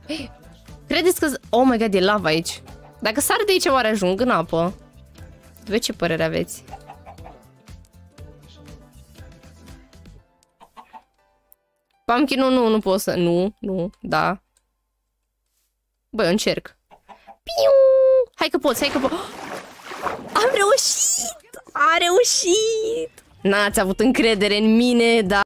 Credeți că... Oh my god, e lava aici. Dacă sar de aici, oare ajung în apă? Voi ce părere aveți? Pumpkin, nu pot să... Nu, da. Băi, eu încerc. Piu! Hai că poți. Am reușit! A reușit! N-ați avut încredere în mine, dar...